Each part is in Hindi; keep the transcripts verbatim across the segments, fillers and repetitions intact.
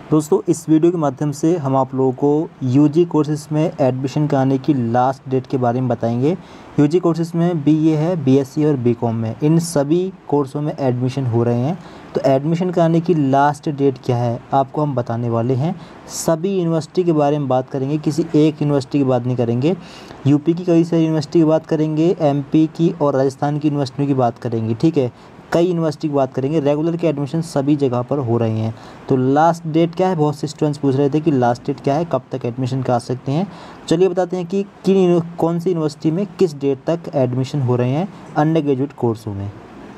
दोस्तों इस वीडियो के माध्यम से हम आप लोगों को यूजी कोर्सेज़ में एडमिशन कराने की लास्ट डेट के बारे में बताएंगे। यूजी कोर्सेज़ में बीए है, बीएससी और बीकॉम में, इन सभी कोर्सों में एडमिशन हो रहे हैं। तो एडमिशन कराने की लास्ट डेट क्या है आपको हम बताने वाले हैं। सभी यूनिवर्सिटी के बारे में बात करेंगे, किसी एक यूनिवर्सिटी की बात नहीं करेंगे। यूपी की कई सारी यूनिवर्सिटी की बात करेंगे, एमपी की और राजस्थान की यूनिवर्सिटियों की बात करेंगे, ठीक है। कई यूनिवर्सिटी की बात करेंगे। रेगुलर के एडमिशन सभी जगह पर हो रहे हैं। तो लास्ट डेट क्या है, बहुत से स्टूडेंट्स पूछ रहे थे कि लास्ट डेट क्या है, कब तक एडमिशन करा सकते हैं। चलिए बताते हैं कि किन कौन सी यूनिवर्सिटी में किस डेट तक एडमिशन हो रहे हैं अंडर ग्रेजुएट कोर्सों में।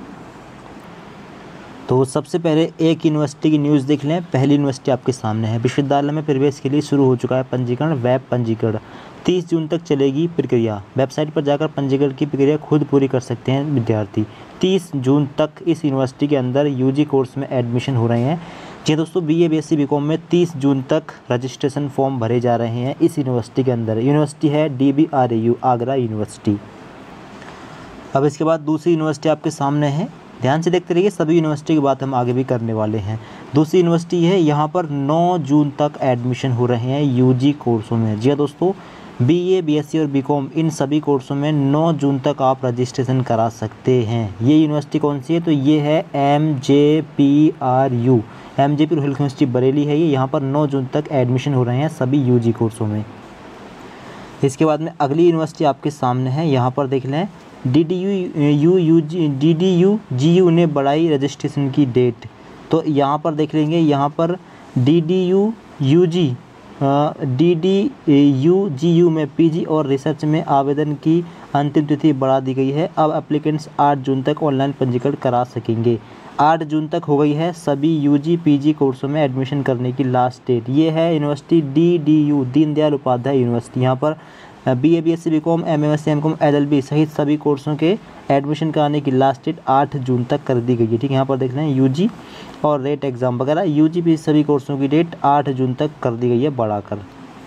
तो सबसे पहले एक यूनिवर्सिटी की न्यूज़ देख लें। पहली यूनिवर्सिटी आपके सामने है। विश्वविद्यालय में प्रवेश के लिए शुरू हो चुका है पंजीकरण। वेब पंजीकरण तीस जून तक चलेगी प्रक्रिया। वेबसाइट पर जाकर पंजीकरण की प्रक्रिया खुद पूरी कर सकते हैं विद्यार्थी। तीस जून तक इस यूनिवर्सिटी के अंदर यूजी कोर्स में एडमिशन हो रहे हैं। जी दोस्तों, बीए बीएससी बीकॉम में तीस जून तक रजिस्ट्रेशन फॉर्म भरे जा रहे हैं इस यूनिवर्सिटी के अंदर। यूनिवर्सिटी है D B R A U Agra university. अब इसके बाद दूसरी यूनिवर्सिटी आपके सामने है। ध्यान से देखते रहिए, सभी यूनिवर्सिटी की बात हम आगे भी करने वाले हैं। दूसरी यूनिवर्सिटी है, यहाँ पर नौ जून तक एडमिशन हो रहे हैं यूजी कोर्सों में। जी हाँ दोस्तों, बीए बीएससी और बीकॉम इन सभी कोर्सों में नौ जून तक आप रजिस्ट्रेशन करा सकते हैं। ये यूनिवर्सिटी कौन सी है, तो ये है M J P R U. M J P rural university Bareilly है ये। यहाँ पर नौ जून तक एडमिशन हो रहे हैं सभी यूजी कोर्सों में। इसके बाद में अगली यूनिवर्सिटी आपके सामने है। यहाँ पर देख लें, D D U U U G D D U G U ने बढ़ाई रजिस्ट्रेशन की डेट। तो यहाँ पर देख लेंगे, यहाँ पर D D U U G D D U G U में पीजी और रिसर्च में आवेदन की अंतिम तिथि बढ़ा दी गई है। अब एप्लीकेंट्स आठ जून तक ऑनलाइन पंजीकरण करा सकेंगे। आठ जून तक हो गई है सभी यूजी पीजी कोर्सों में एडमिशन करने की लास्ट डेट। ये है university D D U Deendayal Upadhyay university. यहाँ पर B A B S C B com M M S C M com L L B सहित सभी कोर्सों के एडमिशन कराने की लास्ट डेट आठ जून तक कर दी गई है, ठीक है। यहाँ पर देख लें यूजी और रेट एग्ज़ाम वगैरह यूजी भी सभी कोर्सों की डेट आठ जून तक कर दी गई है बढ़ाकर।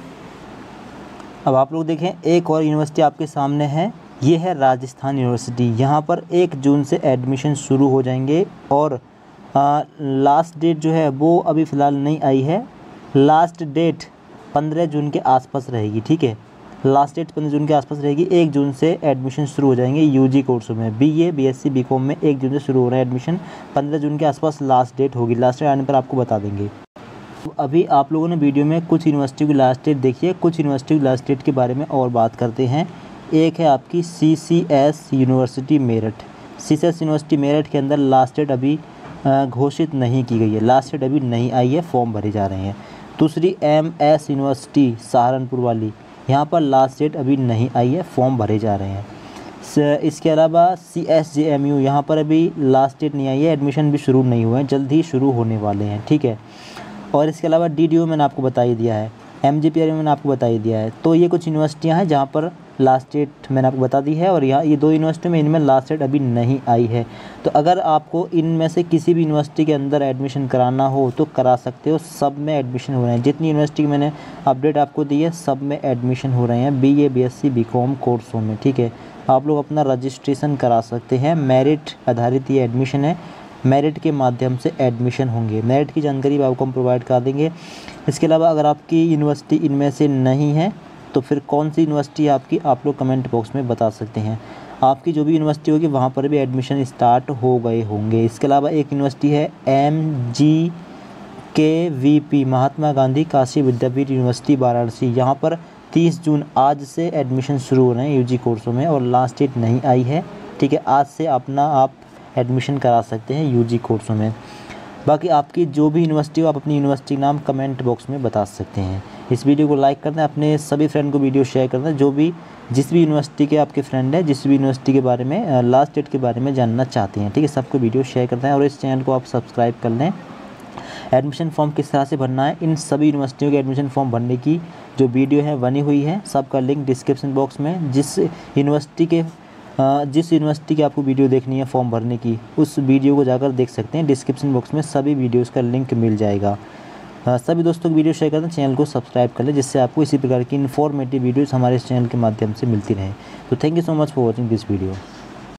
अब आप लोग देखें, एक और यूनिवर्सिटी आपके सामने है। ये है राजस्थान यूनिवर्सिटी। यहाँ पर एक जून से एडमिशन शुरू हो जाएंगे और आ, लास्ट डेट जो है वो अभी फ़िलहाल नहीं आई है। लास्ट डेट पंद्रह जून के आसपास रहेगी, ठीक है। लास्ट डेट पंद्रह जून के आसपास रहेगी। एक जून से एडमिशन शुरू हो जाएंगे यूजी कोर्सों में। बीए बीएससी बीकॉम में एक जून से शुरू हो रहा है एडमिशन। पंद्रह जून के आसपास लास्ट डेट होगी। लास्ट डेट आने पर आपको बता देंगे। अभी आप लोगों ने वीडियो में कुछ यूनिवर्सिटी की लास्ट डेट देखी है, कुछ यूनिवर्सिटी की लास्ट डेट के बारे में और बात करते हैं। एक है आपकी C C S university Meerut. C C S university Meerut के अंदर लास्ट डेट अभी घोषित नहीं की गई है, लास्ट डेट अभी नहीं आई है, फॉर्म भरे जा रहे हैं। दूसरी एम एस यूनिवर्सिटी सहारनपुर वाली, यहाँ पर लास्ट डेट अभी नहीं आई है, फॉर्म भरे जा रहे हैं। इसके अलावा C S J M U, यहाँ पर अभी लास्ट डेट नहीं आई है, एडमिशन भी शुरू नहीं हुए हैं, जल्द ही शुरू होने वाले हैं, ठीक है। और इसके अलावा डी डी यू मैंने आपको बता ही दिया है, एम जे पी आर मैंने आपको बता ही दिया है। तो ये कुछ यूनिवर्सिटियाँ हैं जहाँ पर लास्ट डेट मैंने आपको बता दी है, और यहाँ ये दो यूनिवर्सिटी में इनमें लास्ट डेट अभी नहीं आई है। तो अगर आपको इनमें से किसी भी यूनिवर्सिटी के अंदर एडमिशन कराना हो तो करा सकते हो। सब में एडमिशन हो रहे हैं, जितनी यूनिवर्सिटी मैंने अपडेट आपको दी है सब में एडमिशन हो रहे हैं बीए बीएससी बीकॉम कोर्सों में, ठीक है। आप लोग अपना रजिस्ट्रेशन करा सकते हैं। मेरिट आधारित ये एडमिशन है, मेरिट के माध्यम से एडमिशन होंगे। मेरिट की जानकारी भी आपको हम प्रोवाइड कर देंगे। इसके अलावा अगर आपकी यूनिवर्सिटी इनमें से नहीं है तो फिर कौन सी यूनिवर्सिटी आपकी, आप लोग कमेंट बॉक्स में बता सकते हैं। आपकी जो भी यूनिवर्सिटी होगी वहाँ पर भी एडमिशन स्टार्ट हो गए होंगे। इसके अलावा एक यूनिवर्सिटी है M G K V P Mahatma Gandhi Kashi Vidyapith university Varanasi. यहाँ पर तीस जून आज से एडमिशन शुरू हो रहे हैं यूजी कोर्सों में और लास्ट डेट नहीं आई है, ठीक है। आज से अपना आप एडमिशन करा सकते हैं यूजी कोर्सों में। बाकी आपकी जो भी यूनिवर्सिटी हो आप अपनी यूनिवर्सिटी नाम कमेंट बॉक्स में बता सकते हैं। इस वीडियो को लाइक करना है, अपने सभी फ्रेंड को वीडियो शेयर करना है, जो भी जिस भी यूनिवर्सिटी के आपके फ्रेंड है, जिस भी यूनिवर्सिटी के बारे में लास्ट डेट के बारे में जानना चाहते हैं, ठीक है। सबको वीडियो शेयर करना है और इस चैनल को आप सब्सक्राइब कर लें। एडमिशन फॉर्म किस तरह से भरना है, इन सभी यूनिवर्सिटियों के एडमिशन फॉर्म भरने की जो वीडियो है बनी हुई है, सबका लिंक डिस्क्रिप्शन बॉक्स में। जिस यूनिवर्सिटी के जिस यूनिवर्सिटी की आपको वीडियो देखनी है फॉर्म भरने की, उस वीडियो को जाकर देख सकते हैं। डिस्क्रिप्शन बॉक्स में सभी वीडियोस का लिंक मिल जाएगा। सभी दोस्तों को वीडियो शेयर करना, चैनल को सब्सक्राइब कर लें, जिससे आपको इसी प्रकार की इन्फॉर्मेटिव वीडियोस हमारे इस चैनल के माध्यम से मिलती रहें। तो thank you so much for watching this video.